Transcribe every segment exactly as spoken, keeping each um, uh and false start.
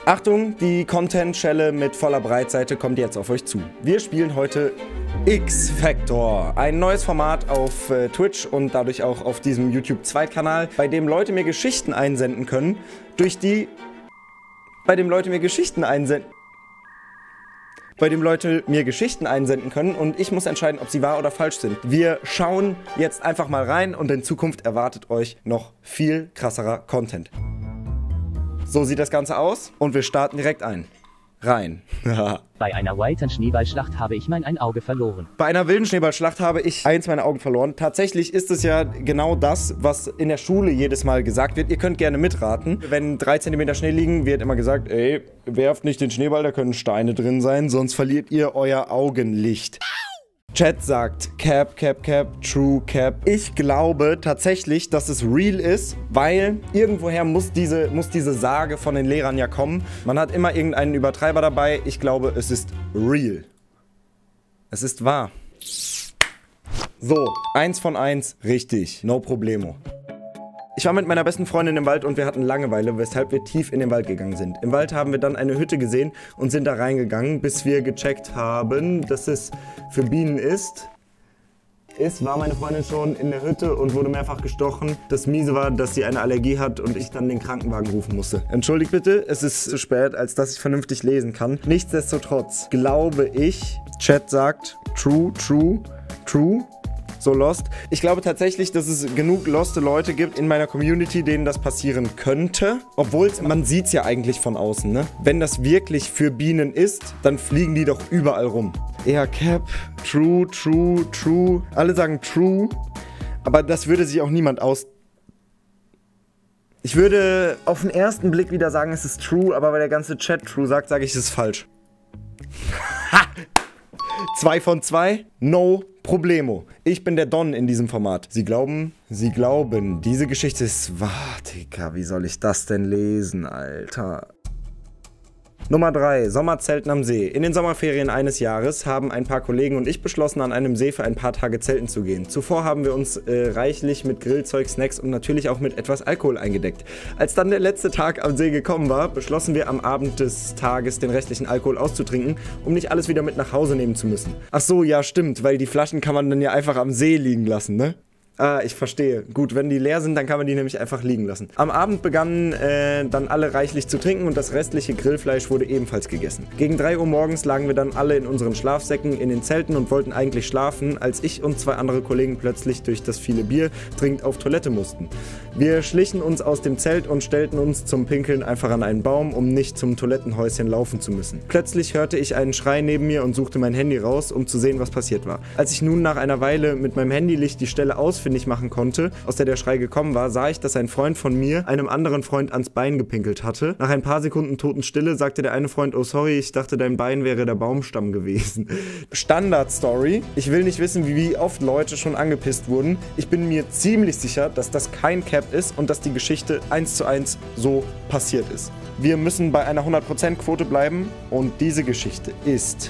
Achtung, die Content-Schelle mit voller Breitseite kommt jetzt auf euch zu. Wir spielen heute X-Factor, ein neues Format auf äh, Twitch und dadurch auch auf diesem YouTube-Zweitkanal, bei dem Leute mir Geschichten einsenden können, durch die... bei dem Leute mir Geschichten einsenden... bei dem Leute mir Geschichten einsenden können und ich muss entscheiden, ob sie wahr oder falsch sind. Wir schauen jetzt einfach mal rein und in Zukunft erwartet euch noch viel krasserer Content. So sieht das Ganze aus und wir starten direkt ein. Rein. Bei einer wilden Schneeballschlacht habe ich mein ein Auge verloren. Bei einer wilden Schneeballschlacht habe ich eins meiner Augen verloren. Tatsächlich ist es ja genau das, was in der Schule jedes Mal gesagt wird. Ihr könnt gerne mitraten. Wenn drei Zentimeter Schnee liegen, wird immer gesagt, ey, werft nicht den Schneeball, da können Steine drin sein, sonst verliert ihr euer Augenlicht. Chat sagt Cap, Cap, Cap, True, Cap. Ich glaube tatsächlich, dass es real ist, weil irgendwoher muss diese, muss diese Sage von den Lehrern ja kommen. Man hat immer irgendeinen Übertreiber dabei. Ich glaube, es ist real. Es ist wahr. So, eins von eins, richtig. No problemo. Ich war mit meiner besten Freundin im Wald und wir hatten Langeweile, weshalb wir tief in den Wald gegangen sind. Im Wald haben wir dann eine Hütte gesehen und sind da reingegangen, bis wir gecheckt haben, dass es für Bienen ist. Es war meine Freundin schon in der Hütte und wurde mehrfach gestochen. Das Miese war, dass sie eine Allergie hat und ich dann den Krankenwagen rufen musste. Entschuldigt bitte, es ist zu spät, als dass ich vernünftig lesen kann. Nichtsdestotrotz glaube ich, Chat sagt true, true, true. So lost. Ich glaube tatsächlich, dass es genug loste Leute gibt in meiner Community, denen das passieren könnte. Obwohl, man sieht es ja eigentlich von außen, ne? Wenn das wirklich für Bienen ist, dann fliegen die doch überall rum. Eher Cap, True, True, True. Alle sagen True, aber das würde sich auch niemand aus... Ich würde auf den ersten Blick wieder sagen, es ist True, aber weil der ganze Chat True sagt, sage ich, es ist falsch. Ha! Zwei von zwei, no problemo. Ich bin der Don in diesem Format. Sie glauben, sie glauben, diese Geschichte ist wahr, Digga, wie soll ich das denn lesen, Alter? Nummer drei. Sommerzelten am See. In den Sommerferien eines Jahres haben ein paar Kollegen und ich beschlossen, an einem See für ein paar Tage zelten zu gehen. Zuvor haben wir uns äh, reichlich mit Grillzeug, Snacks und natürlich auch mit etwas Alkohol eingedeckt. Als dann der letzte Tag am See gekommen war, beschlossen wir am Abend des Tages den restlichen Alkohol auszutrinken, um nicht alles wieder mit nach Hause nehmen zu müssen. Ach so, ja stimmt, weil die Flaschen kann man dann ja einfach am See liegen lassen, ne? Ah, ich verstehe. Gut, wenn die leer sind, dann kann man die nämlich einfach liegen lassen. Am Abend begannen äh, dann alle reichlich zu trinken und das restliche Grillfleisch wurde ebenfalls gegessen. Gegen drei Uhr morgens lagen wir dann alle in unseren Schlafsäcken in den Zelten und wollten eigentlich schlafen, als ich und zwei andere Kollegen plötzlich durch das viele Bier dringend auf Toilette mussten. Wir schlichen uns aus dem Zelt und stellten uns zum Pinkeln einfach an einen Baum, um nicht zum Toilettenhäuschen laufen zu müssen. Plötzlich hörte ich einen Schrei neben mir und suchte mein Handy raus, um zu sehen, was passiert war. Als ich nun nach einer Weile mit meinem Handylicht die Stelle ausfindig machen konnte, aus der der Schrei gekommen war, sah ich, dass ein Freund von mir einem anderen Freund ans Bein gepinkelt hatte. Nach ein paar Sekunden Totenstille sagte der eine Freund, oh sorry, ich dachte, dein Bein wäre der Baumstamm gewesen. Standard-Story. Ich will nicht wissen, wie oft Leute schon angepisst wurden. Ich bin mir ziemlich sicher, dass das kein Cap ist und dass die Geschichte eins zu eins so passiert ist. Wir müssen bei einer hundert Prozent Quote bleiben und diese Geschichte ist...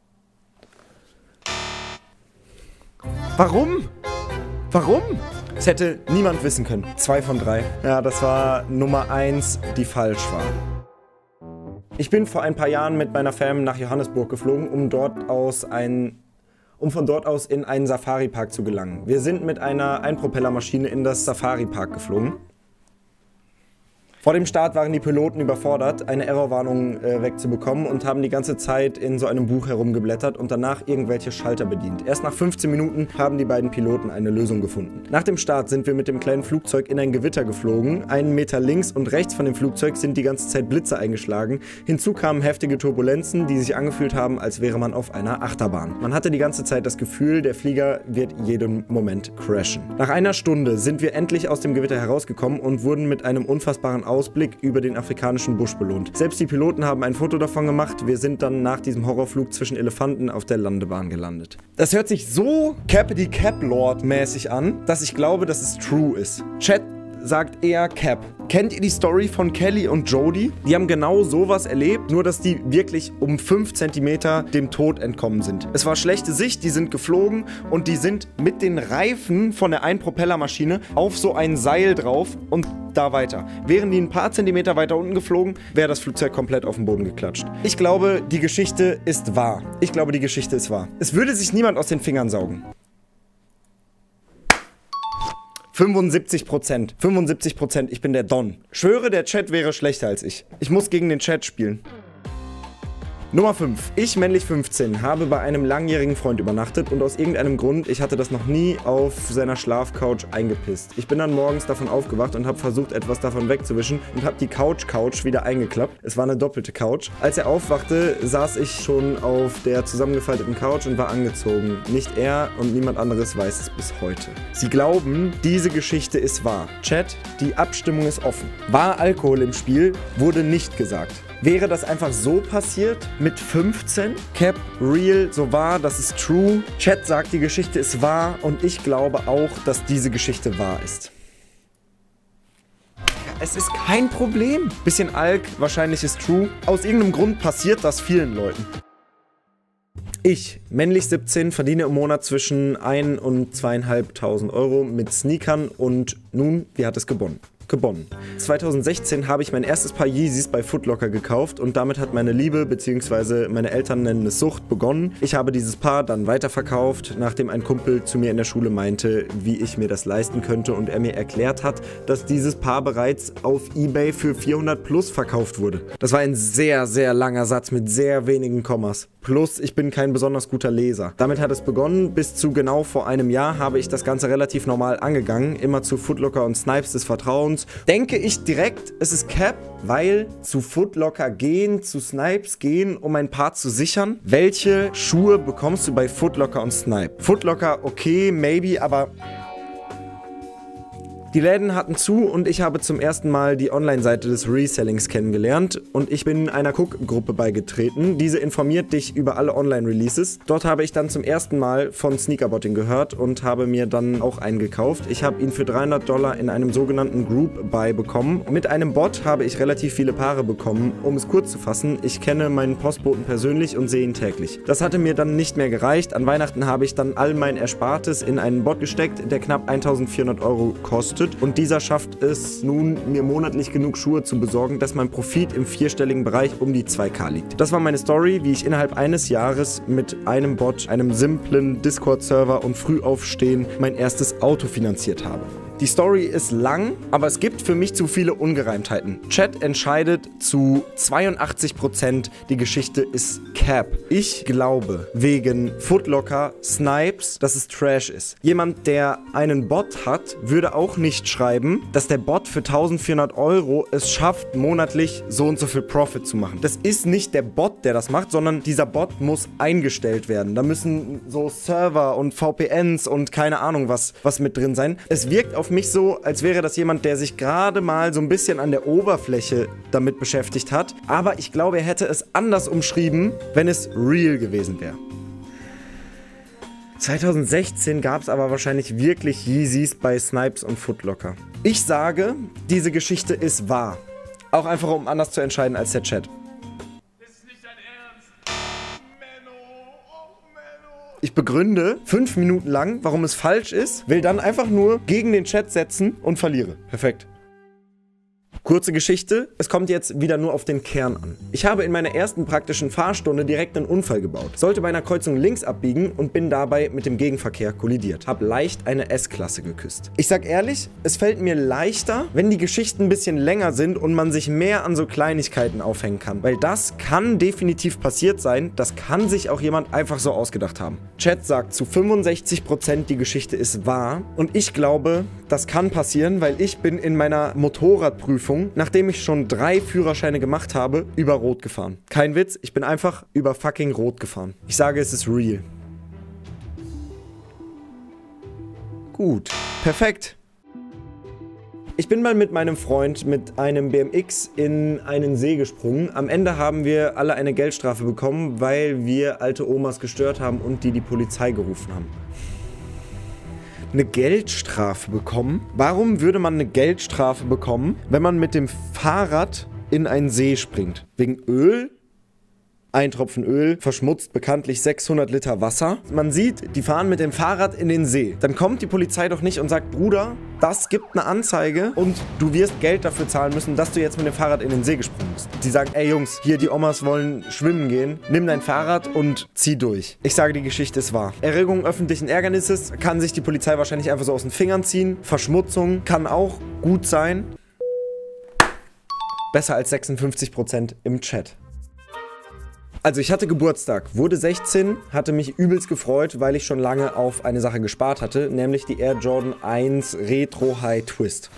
Warum? Warum? Das hätte niemand wissen können. Zwei von drei. Ja, das war Nummer eins, die falsch war. Ich bin vor ein paar Jahren mit meiner Fam nach Johannesburg geflogen, um dort aus ein... um von dort aus in einen Safari-Park zu gelangen. Wir sind mit einer Einpropellermaschine in das Safari-Park geflogen. Vor dem Start waren die Piloten überfordert, eine Errorwarnung äh, wegzubekommen und haben die ganze Zeit in so einem Buch herumgeblättert und danach irgendwelche Schalter bedient. Erst nach fünfzehn Minuten haben die beiden Piloten eine Lösung gefunden. Nach dem Start sind wir mit dem kleinen Flugzeug in ein Gewitter geflogen. Einen Meter links und rechts von dem Flugzeug sind die ganze Zeit Blitze eingeschlagen. Hinzu kamen heftige Turbulenzen, die sich angefühlt haben, als wäre man auf einer Achterbahn. Man hatte die ganze Zeit das Gefühl, der Flieger wird jeden Moment crashen. Nach einer Stunde sind wir endlich aus dem Gewitter herausgekommen und wurden mit einem unfassbaren Ausblick über den afrikanischen Busch belohnt. Selbst die Piloten haben ein Foto davon gemacht. Wir sind dann nach diesem Horrorflug zwischen Elefanten auf der Landebahn gelandet. Das hört sich so Cappity Cap Lord mäßig an, dass ich glaube, dass es true ist. Chat sagt eher Cap. Kennt ihr die Story von Kelly und Jody? Die haben genau sowas erlebt, nur dass die wirklich um fünf Zentimeter dem Tod entkommen sind. Es war schlechte Sicht, die sind geflogen und die sind mit den Reifen von der Einpropellermaschine auf so ein Seil drauf und da weiter. Wären die ein paar Zentimeter weiter unten geflogen, wäre das Flugzeug komplett auf den Boden geklatscht. Ich glaube, die Geschichte ist wahr. Ich glaube, die Geschichte ist wahr. Es würde sich niemand aus den Fingern saugen. fünfundsiebzig Prozent. fünfundsiebzig Prozent, ich bin der Don. Schwöre, der Chat wäre schlechter als ich. Ich muss gegen den Chat spielen. Nummer fünf. Ich, männlich fünfzehn, habe bei einem langjährigen Freund übernachtet und aus irgendeinem Grund, ich hatte das noch nie, auf seiner Schlafcouch eingepisst. Ich bin dann morgens davon aufgewacht und habe versucht, etwas davon wegzuwischen und habe die Couch-Couch wieder eingeklappt. Es war eine doppelte Couch. Als er aufwachte, saß ich schon auf der zusammengefalteten Couch und war angezogen. Nicht er und niemand anderes weiß es bis heute. Sie glauben, diese Geschichte ist wahr. Chat, die Abstimmung ist offen. War Alkohol im Spiel? Wurde nicht gesagt. Wäre das einfach so passiert mit fünfzehn? Cap, real, so wahr, das ist true. Chat sagt, die Geschichte ist wahr und ich glaube auch, dass diese Geschichte wahr ist. Es ist kein Problem. Bisschen Alk, wahrscheinlich ist true. Aus irgendeinem Grund passiert das vielen Leuten. Ich, männlich siebzehn, verdiene im Monat zwischen ein und zweieinhalbtausend Euro mit Sneakern und nun, wie hat es gewonnen? Gewonnen. zweitausendsechzehn habe ich mein erstes Paar Yeezys bei Foot Locker gekauft und damit hat meine Liebe bzw. meine Eltern nennen es Sucht begonnen. Ich habe dieses Paar dann weiterverkauft, nachdem ein Kumpel zu mir in der Schule meinte, wie ich mir das leisten könnte und er mir erklärt hat, dass dieses Paar bereits auf eBay für vierhundert plus verkauft wurde. Das war ein sehr, sehr langer Satz mit sehr wenigen Kommas. Plus, ich bin kein besonders guter Leser. Damit hat es begonnen. Bis zu genau vor einem Jahr habe ich das Ganze relativ normal angegangen. Immer zu Foot Locker und Snipes des Vertrauens. Denke ich direkt, es ist Cap, weil zu Foot Locker gehen, zu Snipes gehen, um ein Paar zu sichern. Welche Schuhe bekommst du bei Foot Locker und Snipe? Foot Locker, okay, maybe, aber... Die Läden hatten zu und ich habe zum ersten Mal die Online-Seite des Resellings kennengelernt und ich bin einer Cook-Gruppe beigetreten. Diese informiert dich über alle Online-Releases. Dort habe ich dann zum ersten Mal von Sneakerbotting gehört und habe mir dann auch einen gekauft. Ich habe ihn für dreihundert Dollar in einem sogenannten Group-Buy bekommen. Mit einem Bot habe ich relativ viele Paare bekommen. Um es kurz zu fassen, ich kenne meinen Postboten persönlich und sehe ihn täglich. Das hatte mir dann nicht mehr gereicht. An Weihnachten habe ich dann all mein Erspartes in einen Bot gesteckt, der knapp eintausendvierhundert Euro kostet. Und dieser schafft es nun, mir monatlich genug Schuhe zu besorgen, dass mein Profit im vierstelligen Bereich um die zwei K liegt. Das war meine Story, wie ich innerhalb eines Jahres mit einem Bot, einem simplen Discord-Server und Frühaufstehen mein erstes Auto finanziert habe. Die Story ist lang, aber es gibt für mich zu viele Ungereimtheiten. Chat entscheidet zu zweiundachtzig Prozent, die Geschichte ist Cap. Ich glaube, wegen Foot Locker, Snipes, dass es Trash ist. Jemand, der einen Bot hat, würde auch nicht schreiben, dass der Bot für eintausendvierhundert Euro es schafft, monatlich so und so viel Profit zu machen. Das ist nicht der Bot, der das macht, sondern dieser Bot muss eingestellt werden. Da müssen so Server und V P Ns und keine Ahnung was, was mit drin sein. Es wirkt auf mich so, als wäre das jemand, der sich gerade mal so ein bisschen an der Oberfläche damit beschäftigt hat. Aber ich glaube, er hätte es anders umschrieben, wenn es real gewesen wäre. zweitausendsechzehn gab es aber wahrscheinlich wirklich Yeezys bei Snipes und Foot Locker. Ich sage, diese Geschichte ist wahr. Auch einfach, um anders zu entscheiden als der Chat. Ich begründe fünf Minuten lang, warum es falsch ist, will dann einfach nur gegen den Chat setzen und verliere. Perfekt. Kurze Geschichte, es kommt jetzt wieder nur auf den Kern an. Ich habe in meiner ersten praktischen Fahrstunde direkt einen Unfall gebaut. Sollte bei einer Kreuzung links abbiegen und bin dabei mit dem Gegenverkehr kollidiert. Hab leicht eine S-Klasse geküsst. Ich sag ehrlich, es fällt mir leichter, wenn die Geschichten ein bisschen länger sind und man sich mehr an so Kleinigkeiten aufhängen kann. Weil das kann definitiv passiert sein, das kann sich auch jemand einfach so ausgedacht haben. Chat sagt zu fünfundsechzig Prozent, die Geschichte ist wahr und ich glaube, das kann passieren, weil ich bin in meiner Motorradprüfung, nachdem ich schon drei Führerscheine gemacht habe, über Rot gefahren. Kein Witz, ich bin einfach über fucking Rot gefahren. Ich sage, es ist real. Gut, perfekt. Ich bin mal mit meinem Freund mit einem B M X in einen See gesprungen. Am Ende haben wir alle eine Geldstrafe bekommen, weil wir alte Omas gestört haben und die die Polizei gerufen haben. eine Geldstrafe bekommen? Warum würde man eine Geldstrafe bekommen, wenn man mit dem Fahrrad in einen See springt? Wegen Öl? Ein Tropfen Öl verschmutzt bekanntlich sechshundert Liter Wasser. Man sieht, die fahren mit dem Fahrrad in den See. Dann kommt die Polizei doch nicht und sagt, Bruder, das gibt eine Anzeige und du wirst Geld dafür zahlen müssen, dass du jetzt mit dem Fahrrad in den See gesprungen bist. Die sagen, ey Jungs, hier die Omas wollen schwimmen gehen, nimm dein Fahrrad und zieh durch. Ich sage, die Geschichte ist wahr. Erregung öffentlichen Ärgernisses kann sich die Polizei wahrscheinlich einfach so aus den Fingern ziehen. Verschmutzung kann auch gut sein. Besser als sechsundfünfzig Prozent im Chat. Also ich hatte Geburtstag, wurde sechzehn, hatte mich übelst gefreut, weil ich schon lange auf eine Sache gespart hatte, nämlich die Air Jordan eins Retro High Twist.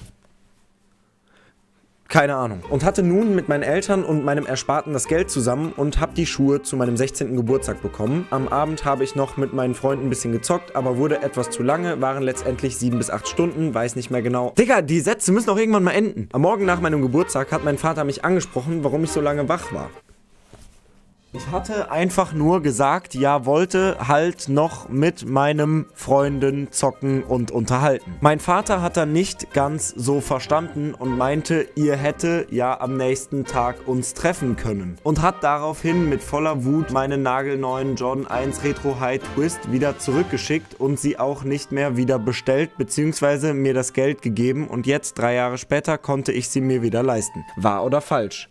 Keine Ahnung. Und hatte nun mit meinen Eltern und meinem Ersparten das Geld zusammen und habe die Schuhe zu meinem sechzehnten Geburtstag bekommen. Am Abend habe ich noch mit meinen Freunden ein bisschen gezockt, aber wurde etwas zu lange, waren letztendlich sieben bis acht Stunden, weiß nicht mehr genau. Digga, die Sätze müssen auch irgendwann mal enden. Am Morgen nach meinem Geburtstag hat mein Vater mich angesprochen, warum ich so lange wach war. Ich hatte einfach nur gesagt, ja, wollte halt noch mit meinem Freunden zocken und unterhalten. Mein Vater hat dann nicht ganz so verstanden und meinte, ihr hätte ja am nächsten Tag uns treffen können. Und hat daraufhin mit voller Wut meinen nagelneuen Jordan eins Retro High Twist wieder zurückgeschickt und sie auch nicht mehr wieder bestellt, beziehungsweise mir das Geld gegeben und jetzt, drei Jahre später, konnte ich sie mir wieder leisten. Wahr oder falsch?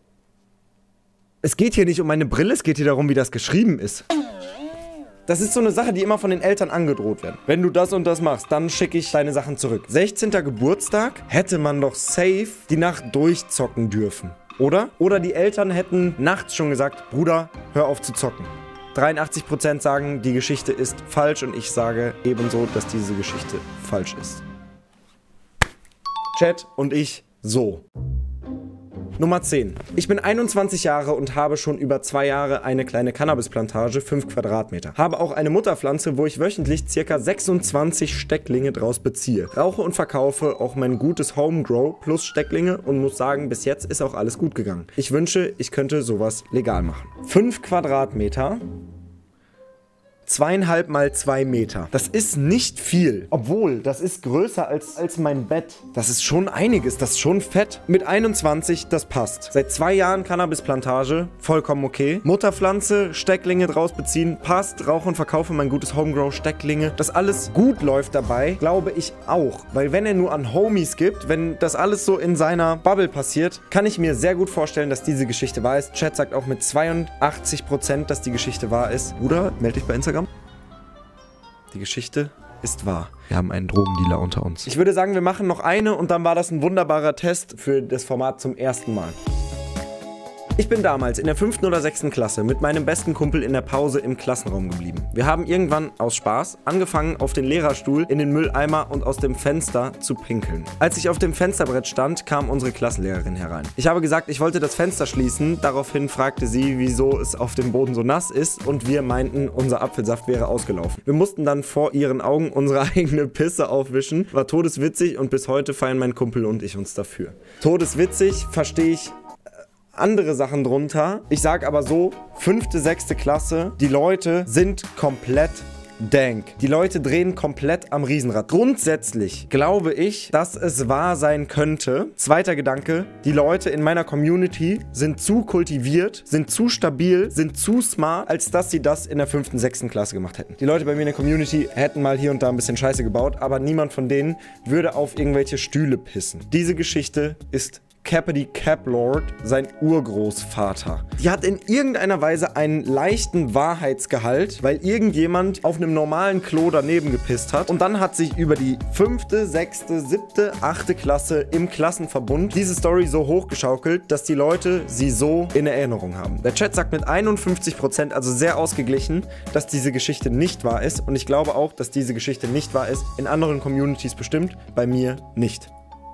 Es geht hier nicht um meine Brille, es geht hier darum, wie das geschrieben ist. Das ist so eine Sache, die immer von den Eltern angedroht wird. Wenn du das und das machst, dann schicke ich deine Sachen zurück. sechzehnter Geburtstag hätte man doch safe die Nacht durchzocken dürfen, oder? Oder die Eltern hätten nachts schon gesagt, Bruder, hör auf zu zocken. dreiundachtzig Prozent sagen, die Geschichte ist falsch und ich sage ebenso, dass diese Geschichte falsch ist. Chat und ich so. Nummer zehn. Ich bin einundzwanzig Jahre und habe schon über zwei Jahre eine kleine Cannabisplantage, fünf Quadratmeter. Habe auch eine Mutterpflanze, wo ich wöchentlich ca. sechsundzwanzig Stecklinge draus beziehe. Rauche und verkaufe auch mein gutes Homegrow plus Stecklinge und muss sagen, bis jetzt ist auch alles gut gegangen. Ich wünsche, ich könnte sowas legal machen. fünf Quadratmeter. Zweieinhalb mal zwei Meter. Das ist nicht viel. Obwohl, das ist größer als, als mein Bett. Das ist schon einiges. Das ist schon fett. Mit einundzwanzig, das passt. Seit zwei Jahren Cannabisplantage. Vollkommen okay. Mutterpflanze, Stecklinge draus beziehen. Passt. Rauche und verkaufe mein gutes Homegrow, Stecklinge. Dass alles gut läuft dabei, glaube ich auch. Weil wenn er nur an Homies gibt, wenn das alles so in seiner Bubble passiert, kann ich mir sehr gut vorstellen, dass diese Geschichte wahr ist. Chat sagt auch mit zweiundachtzig Prozent, dass die Geschichte wahr ist. Bruder, melde dich bei Instagram. Die Geschichte ist wahr. Wir haben einen Drogendealer unter uns. Ich würde sagen, wir machen noch eine und dann war das ein wunderbarer Test für das Format zum ersten Mal. Ich bin damals in der fünften oder sechsten Klasse mit meinem besten Kumpel in der Pause im Klassenraum geblieben. Wir haben irgendwann aus Spaß angefangen, auf den Lehrerstuhl, in den Mülleimer und aus dem Fenster zu pinkeln. Als ich auf dem Fensterbrett stand, kam unsere Klassenlehrerin herein. Ich habe gesagt, ich wollte das Fenster schließen. Daraufhin fragte sie, wieso es auf dem Boden so nass ist und wir meinten, unser Apfelsaft wäre ausgelaufen. Wir mussten dann vor ihren Augen unsere eigene Pisse aufwischen. War todeswitzig und bis heute feiern mein Kumpel und ich uns dafür. Todeswitzig verstehe ich andere Sachen drunter. Ich sag aber so, fünfte, sechste Klasse, die Leute sind komplett dank. Die Leute drehen komplett am Riesenrad. Grundsätzlich glaube ich, dass es wahr sein könnte. Zweiter Gedanke, die Leute in meiner Community sind zu kultiviert, sind zu stabil, sind zu smart, als dass sie das in der fünften, sechsten Klasse gemacht hätten. Die Leute bei mir in der Community hätten mal hier und da ein bisschen Scheiße gebaut, aber niemand von denen würde auf irgendwelche Stühle pissen. Diese Geschichte ist Cappity Caplord, sein Urgroßvater. Die hat in irgendeiner Weise einen leichten Wahrheitsgehalt, weil irgendjemand auf einem normalen Klo daneben gepisst hat. Und dann hat sich über die fünfte, sechste, siebte, achte Klasse im Klassenverbund diese Story so hochgeschaukelt, dass die Leute sie so in Erinnerung haben. Der Chat sagt mit einundfünfzig Prozent, also sehr ausgeglichen, dass diese Geschichte nicht wahr ist. Und ich glaube auch, dass diese Geschichte nicht wahr ist. In anderen Communities bestimmt, bei mir nicht.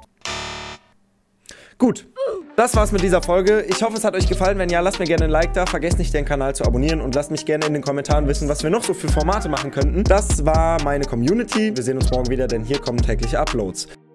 Gut, das war's mit dieser Folge. Ich hoffe, es hat euch gefallen. Wenn ja, lasst mir gerne ein Like da. Vergesst nicht, den Kanal zu abonnieren und lasst mich gerne in den Kommentaren wissen, was wir noch so für Formate machen könnten. Das war meine Community. Wir sehen uns morgen wieder, denn hier kommen tägliche Uploads.